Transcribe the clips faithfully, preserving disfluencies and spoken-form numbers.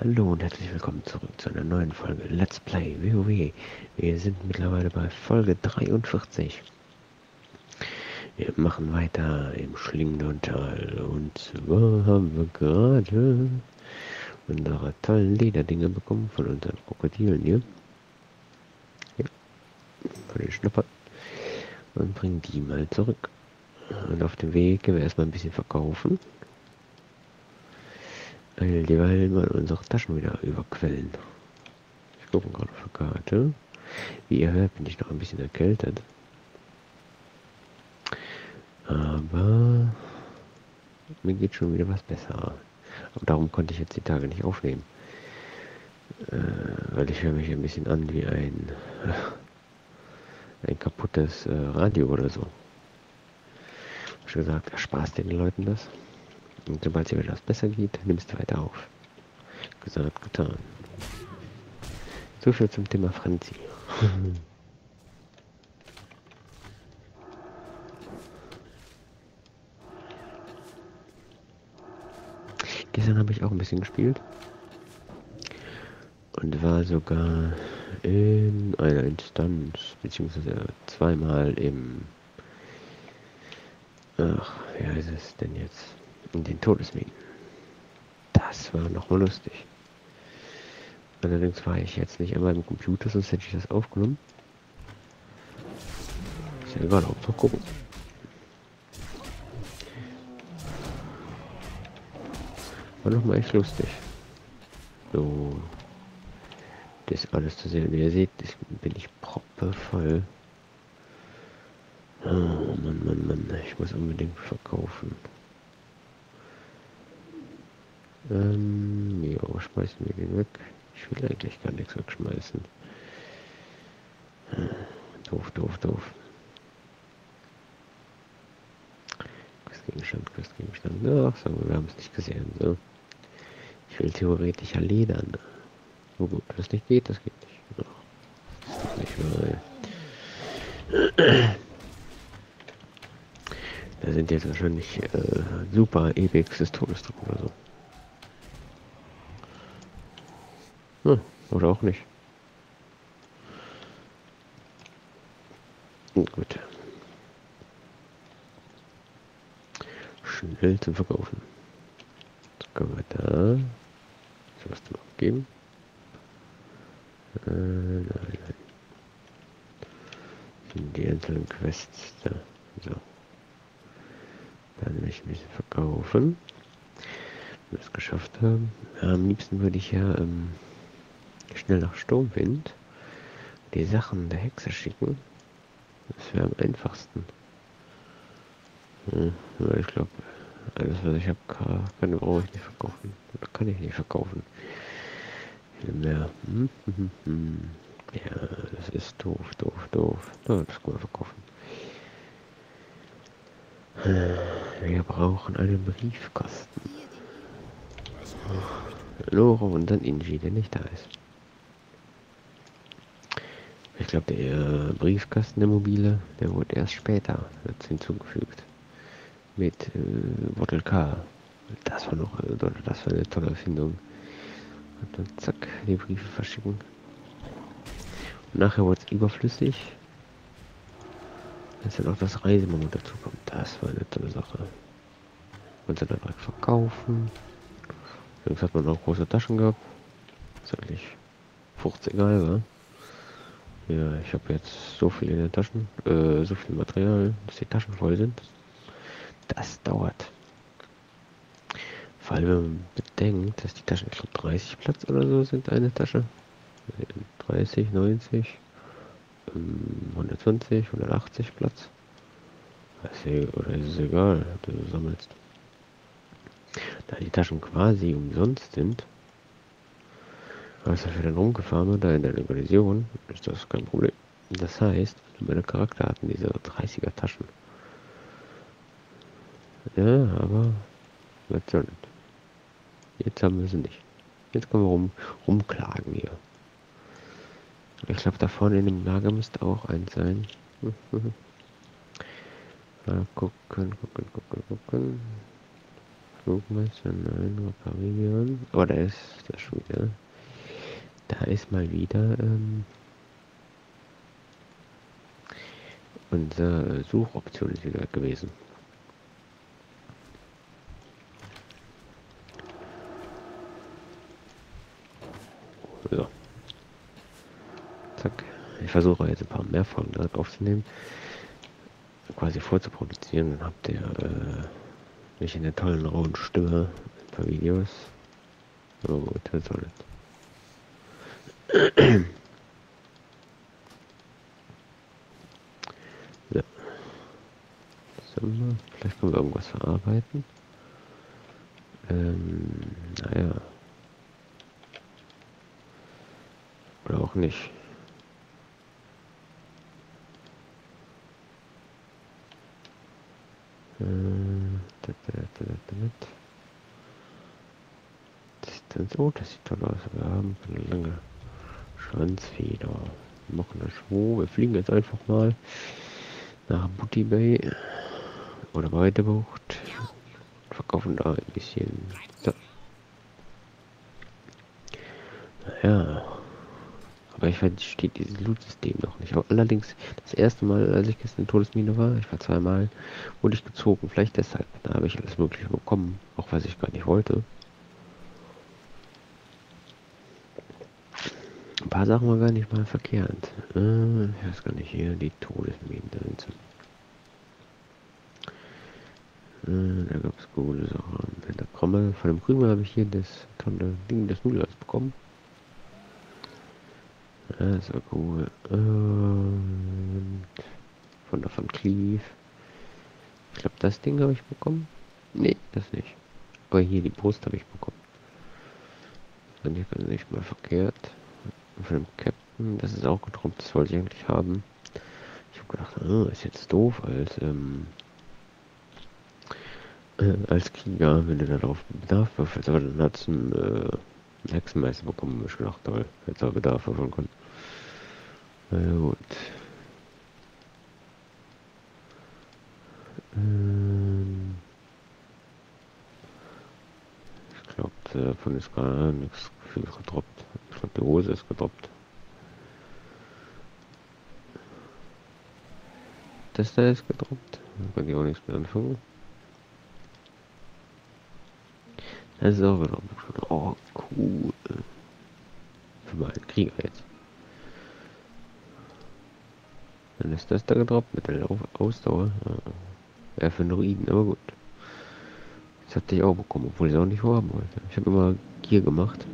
Hallo und herzlich willkommen zurück zu einer neuen Folge Let's Play WoW. Wir sind mittlerweile bei Folge dreiundvierzig. Wir machen weiter im Schlingdorntal und zwar haben wir gerade unsere tollen Lederdinge bekommen von unseren Krokodilen hier. Ja, von den Schnuppern. Und bringen die mal zurück. Und auf dem Weg gehen wir erstmal ein bisschen verkaufen. Weil die wollen mal unsere Taschen wieder überquellen. Ich gucke gerade auf die Karte. Wie ihr hört, bin ich noch ein bisschen erkältet. Aber mir geht schon wieder was besser. Aber darum konnte ich jetzt die Tage nicht aufnehmen. Äh, weil ich höre mich ein bisschen an wie ein, ein kaputtes äh, Radio oder so. Ich habe gesagt, ersparst den Leuten das. Und sobald dir das besser geht, nimmst du weiter auf. Gesagt, getan. So viel zum Thema Franzi. Gestern habe ich auch ein bisschen gespielt. Und war sogar in einer Instanz, beziehungsweise zweimal im... Ach, wie heißt es denn jetzt? In den Todesminen. Das war nochmal lustig. Allerdings war ich jetzt nicht einmal im Computer, sonst hätte ich das aufgenommen. Ist ja egal, Hauptsache gucken. War nochmal echt lustig. So. Das alles zu sehen. Wie ihr seht, das bin ich proppevoll. Oh Mann, Mann, Mann. Ich muss unbedingt verkaufen. Ähm, ja, schmeißen wir den weg. Ich will eigentlich gar nichts wegschmeißen. Doof, doof, doof. Questgegenstand, Questgegenstand. Ach so, wir haben es nicht gesehen. So. Ich will theoretisch ja ledern. So gut, das nicht geht, das geht nicht. Ach, das ist nicht mal. Da sind jetzt wahrscheinlich äh, super Epics des Todes drin oder so. Hm, oder auch nicht. Gut. Schnell zum Verkaufen. Jetzt können wir da was zum Abgeben. Äh, nein, nein. Sind die einzelnen Quests da. So. Dann will ich ein bisschen verkaufen. Wenn wir es geschafft haben. Ja, am liebsten würde ich ja ähm, schnell nach Sturmwind die Sachen der Hexe schicken. Das wäre am einfachsten. Hm, aber ich glaube, alles was ich habe, kann, kann brauche ich nicht verkaufen. Oder kann ich nicht verkaufen. Viel mehr. Hm, hm, hm, hm. Ja, das ist doof, doof, doof. Ja, das können wir verkaufen. Wir brauchen einen Briefkasten. Lore und dann Inji, der nicht da ist. Ich glaube, der äh, Briefkasten der Mobile, der wurde erst später jetzt hinzugefügt. Mit äh, Bottle K. Das war noch, äh, das war eine tolle Erfindung. Und dann zack, die Briefe verschicken. Und nachher wurde es überflüssig. Als dann auch das Reisememo dazu kommt. Das war eine tolle Sache. Und dann direkt verkaufen. Jetzt hat man auch große Taschen gehabt. Ist eigentlich fünfzig egal, wa? Ja, ich habe jetzt so viel in den Taschen, äh, so viel Material, dass die Taschen voll sind. Das dauert. Vor allem, wenn man bedenkt, dass die Taschen, ich glaube, dreißig Platz oder so sind, eine Tasche. dreißig, neunzig, hundertzwanzig, hundertachtzig Platz. Oder ist es egal, ob du sammelst. Da die Taschen quasi umsonst sind, also für den rumgefahren oder in der Legalisierung, ist das kein Problem. Das heißt, meine Charakter hatten diese dreißiger Taschen. Ja, aber was soll das? Jetzt haben wir sie nicht. Jetzt können wir rum, rumklagen hier. Ich glaube, da vorne in dem Lager müsste auch eins sein. Mal gucken, gucken, gucken, gucken. Flugmeister, nein, reparieren. Oh, da ist das schon wieder. Da ist mal wieder ähm, unsere Suchoption ist wieder gewesen. So. Zack. Ich versuche jetzt ein paar mehr Folgen direkt aufzunehmen. Quasi vorzuproduzieren. Dann habt ihr äh, mich in der tollen rauen Stimme ein paar Videos. So gut, das soll es. Ja. So, vielleicht können wir irgendwas verarbeiten. Ähm, naja. Oder auch nicht. Äh, da, da, da, da, da. Distanz. Oh, das sieht toll aus. Wir haben eine lange Schwanzfeder. Wir machen das wo? Wir fliegen jetzt einfach mal nach Booty Bay oder Breitebucht. Verkaufen da ein bisschen. So. Naja. Aber ich verstehe dieses Loot-System noch nicht. Aber allerdings, das erste Mal, als ich gestern in Todesmine war, ich war zweimal, wurde ich gezogen. Vielleicht deshalb. Da habe ich alles Mögliche bekommen. Auch was ich gar nicht wollte. Ein paar Sachen waren gar nicht mal verkehrt. Äh, ich weiß gar nicht, hier die Todesminen drin sind. Äh, da gab es coole Sachen. In der Krommel von dem Krümel habe ich hier das tolle Ding des Nudels bekommen. Das war cool. Und von der von Cleave. Ich glaube, das Ding habe ich bekommen. Nee, das nicht. Aber hier die Brust habe ich bekommen. Dann hier kann nicht mal verkehrt. Und von dem Captain, das ist auch gedruckt, das wollte ich eigentlich haben. Ich habe gedacht, ah, ist jetzt doof als ähm, äh, als Krieger, wenn du darauf Bedarf würfelst, aber dann hat es einen äh, Hexenmeister bekommen. Ich gedacht, toll, jetzt auch Bedarf würfeln können. Na ja, gut. Ähm, ich glaube, davon ist gar nichts viel gedroppt. Ich glaube, die Hose ist gedroppt. Das da ist gedroppt. Da kann ich auch nichts mehr anfangen. Das ist auch gedroppt. Oh, cool. Für meinen Krieger jetzt. Dann ist das da gedroppt mit der Lauf Ausdauer. Ja, für einen Druiden, aber gut. Das hatte ich auch bekommen, obwohl ich es auch nicht vorhaben wollte. Ich habe immer Gier gemacht.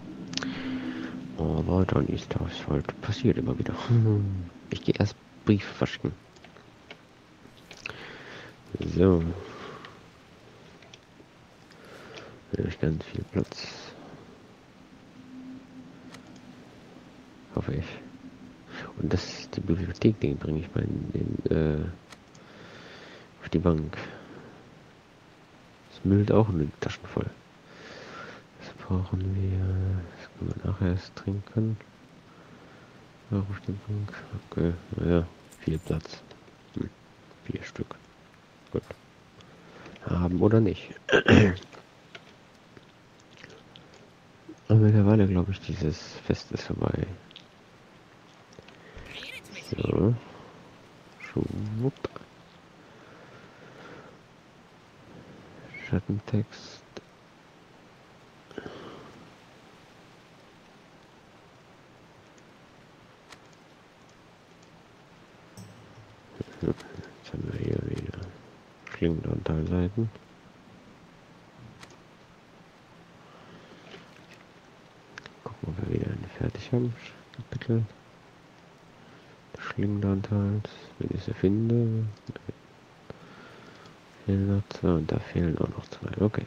Aber dann ist das halt passiert immer wieder. Ich gehe erst Briefe verschicken. So. Hier habe ich ganz viel Platz. Hoffe ich. Und das die Bibliothek, den bringe ich mal in, in, äh, auf die Bank. Das müllt auch in die Taschen voll. Das brauchen wir. Das können wir nachher erst trinken. Ja, auf die Bank. Okay, naja, viel Platz. Hm, vier Stück. Gut. Haben oder nicht. Aber mittlerweile glaube ich, dieses Fest ist vorbei. So. Schwupp. Schattentext. Jetzt haben wir hier wieder Klingende und Teilseiten. Gucken, ob wir wieder eine fertig haben. Kapitel. Schlingenanteil, wenn ich sie finde. Fehlen noch zwei und da fehlen auch noch zwei. Okay.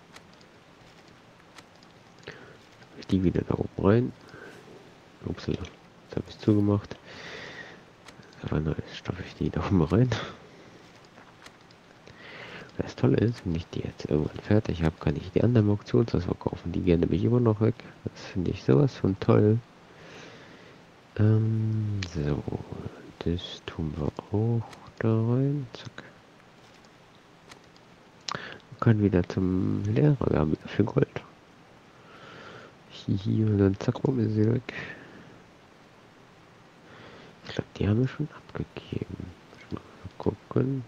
Ich die wieder da oben rein. Upsala, jetzt habe ich es zugemacht. Aber nice, stopfe ich die da oben rein. Das Tolle ist, wenn ich die jetzt irgendwann fertig habe, kann ich die anderen Auktionshaus verkaufen. Die gehen nämlich immer noch weg. Das finde ich sowas von toll. Ähm, so, das tun wir auch da rein. Zack. können wieder zum Lehrer. Wir haben wieder viel Gold. Hihi, und dann zack, rum ist sie weg. Ich glaube, die haben wir schon abgegeben. Mal gucken.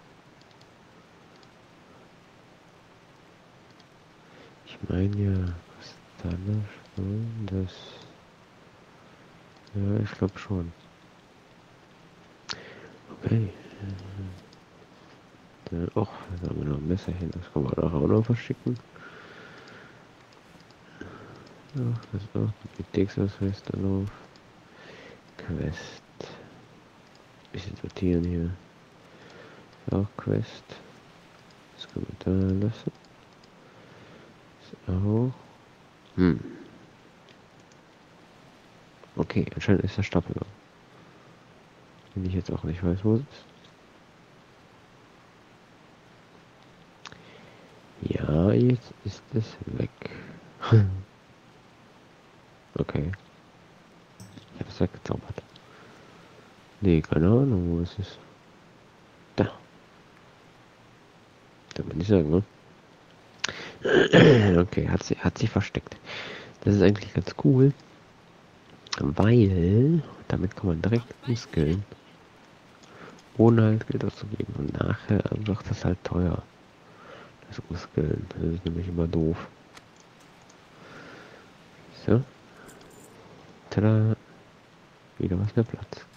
Ich meine ja, was ist da noch schon? Das. Ja, ich glaube schon. Okay. Dann, och, da haben wir noch ein Messerchen. Das können wir doch auch noch verschicken. Ach, das ist auch die Bibliotheksausweis dann auf. Quest. Bisschen sortieren hier. Auch Quest. Das können wir da lassen. Das auch. Hm. Okay, anscheinend ist der Stapel da. Wenn ich jetzt auch nicht weiß, wo es ist. Ja, jetzt ist es weg. Okay. Ich habe es weggezaubert. Nee, keine Ahnung, wo es ist. Da. Kann man nicht sagen, ne? Okay, hat sie, hat sie versteckt. Das ist eigentlich ganz cool. Weil damit kann man direkt umskillen. Ohne halt Geld auszugeben. Und nachher wird das halt teuer. Das Umskillen. Das ist nämlich immer doof. So. Tada. Wieder was mehr Platz.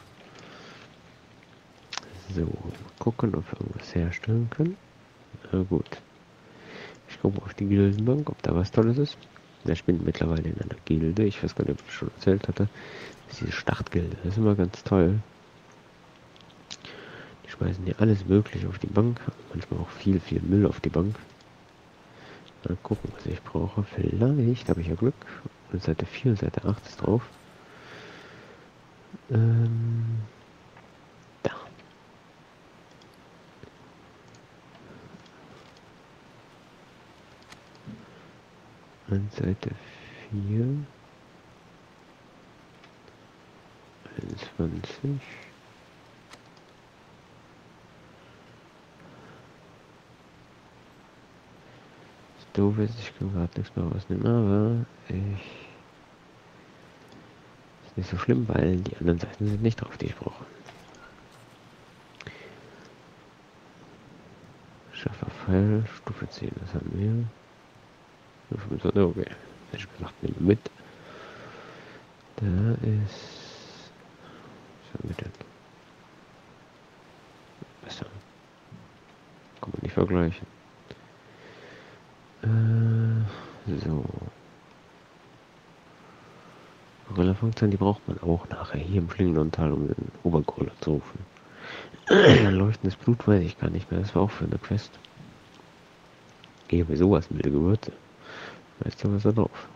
So, mal gucken, ob wir irgendwas herstellen können. Na gut. Ich gucke auf die Gildenbank, ob da was Tolles ist. Ich bin mittlerweile in einer Gilde. Ich weiß gar nicht, ob ich schon erzählt hatte. Das ist diese Startgilde. Das ist immer ganz toll. Die schmeißen hier alles Mögliche auf die Bank. Manchmal auch viel, viel Müll auf die Bank. Mal gucken, was ich brauche. Vielleicht habe ich ja Glück. Und Seite vier und Seite acht ist drauf. Ähm, da. Und Seite vier. einundzwanzig. Das Doof ist, ich kann gerade nichts mehr rausnehmen, aber ich... Ist nicht so schlimm, weil die anderen Seiten sind nicht drauf, die ich brauche. Schaffer Pfeil, Stufe zehn, das haben wir. Okay, hätte ich gesagt, nehmen wir mit. Da ist... Was haben wir denn? Besser. Kann man nicht vergleichen. Äh, so. Gorilla-Funktion, die braucht man auch nachher hier im Schlingental, um den Obergorilla zu rufen. Leuchtendes Blut weiß ich gar nicht mehr, das war auch für eine Quest. Gehe bei sowas milde Gewürze. Weißt du, was da drauf?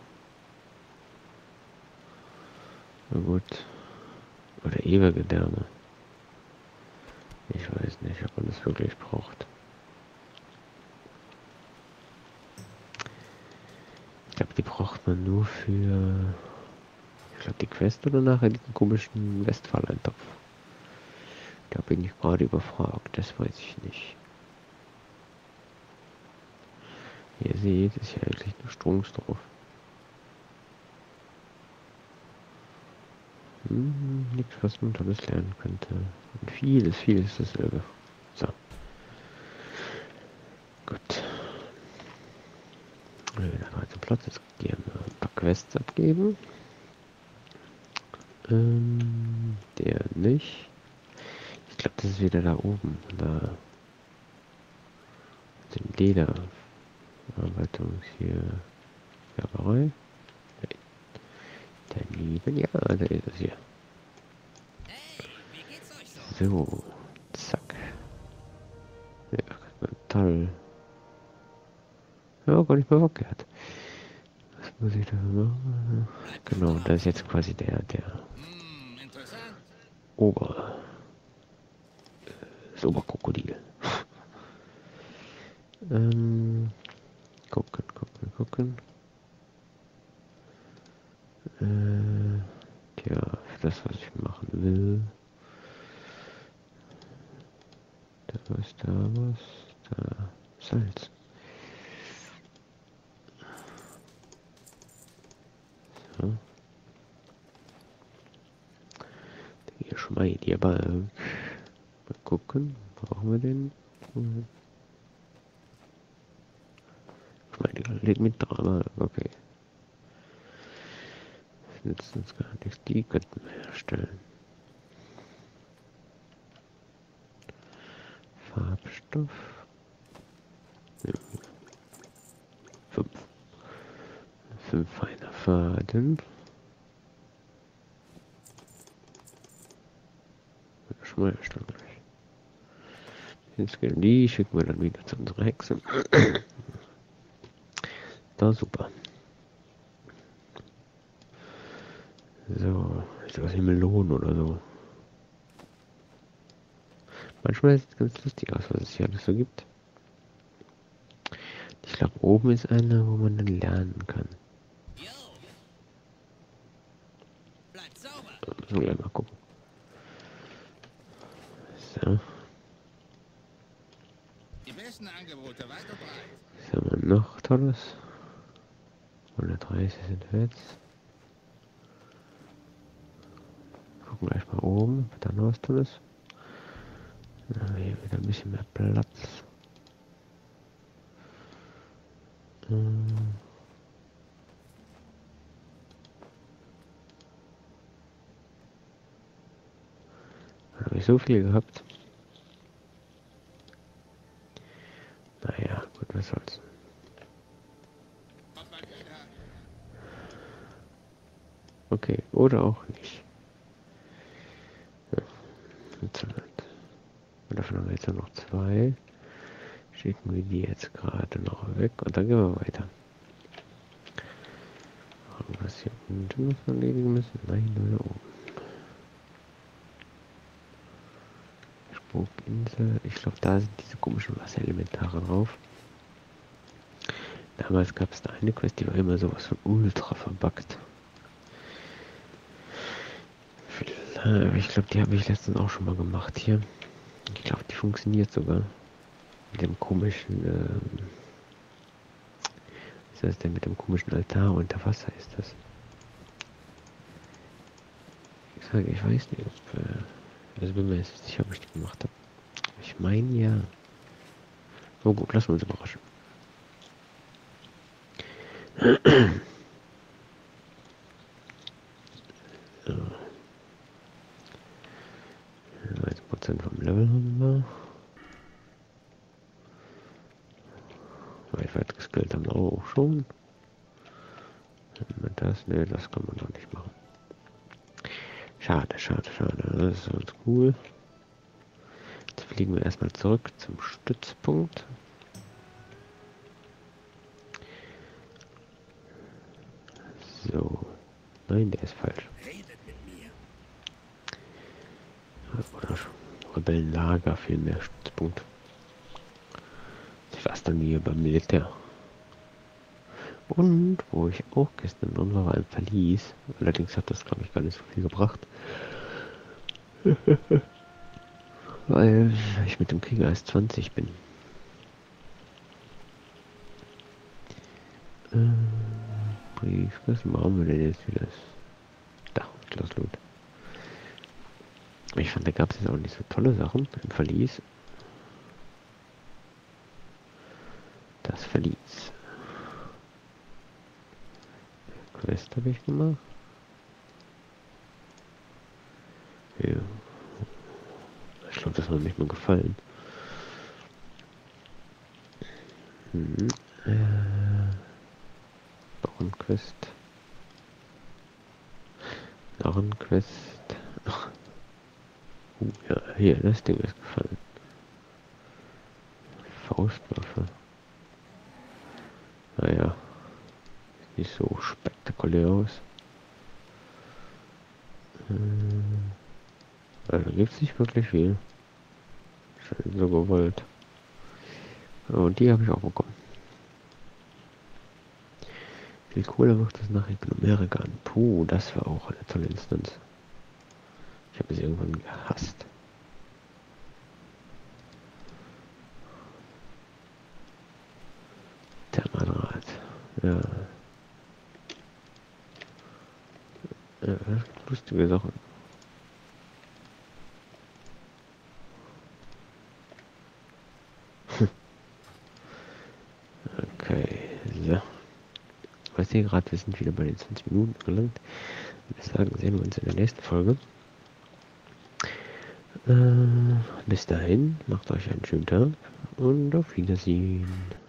Na gut. Oder ewige Därme. Ich weiß nicht, ob man das wirklich braucht. Ich glaube, die braucht man nur für... Ich glaube, die Quest oder nachher diesen komischen Westfall-Eintopf. Da bin ich gerade überfragt, das weiß ich nicht. Wie ihr seht, ist ja eigentlich nur Strunks drauf. Hm, nichts, was man Tolles lernen könnte. Und vieles, vieles dasselbe. So. Gut. Wenn wir da zum Platz ist, gerne ein paar Quests abgeben. Ähm, der nicht. Ich glaube, das ist wieder da oben. Da. Den Leder. Arbeitung hier. Werberei. Daneben, ja, da ist es hier. So, zack. Ja, toll. Ja, gar nicht mehr verkehrt. Was muss ich da machen? Genau, das ist jetzt quasi der, der Ober... Das Oberkrokodil. ähm, gucken, gucken, gucken. Äh, tja, für das, was ich machen will. Da ist da was. Da Salz. So. Hier schon mal die aber äh, mal gucken. Brauchen wir den? Mhm. Ich meine, die liegt mit dran, aber okay. Das nützt uns gar nichts. Die könnten wir herstellen. Farbstoff. Ja. Fünf. Fünf feiner Faden. Schon mal herstellen gleich. Jetzt gehen die, schicken wir dann wieder zu unserer Hexe. Da super. So, ist das wie Melonen oder so. Manchmal sieht es ganz lustig aus, was es hier alles so gibt. Ich glaube, oben ist eine, wo man dann lernen kann. So, müssen wir gleich mal gucken. So. Was haben wir noch Tolles? hundertdreißig sind wir jetzt. Gucken gleich mal oben, ob da noch was Tolles. Dann haben wir hier wieder ein bisschen mehr Platz. Hm. Dann habe ich so viel gehabt. Naja, gut, was soll's. Okay, oder auch nicht. Ja, davon haben wir jetzt noch zwei. Schicken wir die jetzt gerade noch weg und dann gehen wir weiter. Was hier unten noch erledigen müssen? Nein, nur da oben. Spukinsel. Ich glaube, da sind diese komischen Wasserelementare drauf. Damals gab es da eine Quest, die war immer sowas von ultra verbuggt. Ich glaube, die habe ich letztens auch schon mal gemacht hier. Ich glaube, die funktioniert sogar. Mit dem komischen, ähm, was ist denn mit dem komischen Altar unter Wasser ist das? Ich sage, ich weiß nicht, ob, äh, also bin mir jetzt sicher, ob ich die gemacht habe. Ich meine ja. Oh gut, lassen wir uns überraschen. So. neunzig Prozent vom Level haben wir. Weit weit geskillt haben wir auch schon. Das, ne, das kann man doch nicht machen. Schade, schade, schade. Das ist ganz cool. Jetzt fliegen wir erstmal zurück zum Stützpunkt. So. Nein, der ist falsch. Oder Rebellenlager, viel mehr Stützpunkt. Fast dann hier beim Militär. Und wo ich auch gestern drin war, war ein Verlies. Allerdings hat das, glaube ich, gar nicht so viel gebracht. Weil ich mit dem Krieger erst zwanzig bin. Äh, Brief, was machen wir denn jetzt wieder? Da, Schlossloot. Ich fand, da gab es jetzt auch nicht so tolle Sachen im Verlies. Das Verlies. Quest habe ich gemacht. Ja. Ich glaube, das hat mir nicht mal gefallen. Hm. Äh. Narrenquest. Narrenquest. Uh, ja, hier, das Ding ist gefallen. Faustwaffe. Naja. Sieht nicht so spektakulär aus. Also gibt es nicht wirklich viel. Scheint so gewollt. Und die habe ich auch bekommen. Viel cooler macht das nach Amerika. Puh, das war auch eine tolle Instanz. Ich habe es irgendwann gehasst. Thermalrad. Ja. lustige Sachen. Okay, so. Ich sehe gerade, wir sind wieder bei den zwanzig Minuten gelangt. Ich würde sagen, sehen wir uns in der nächsten Folge. Äh, bis dahin, macht euch einen schönen Tag und auf Wiedersehen.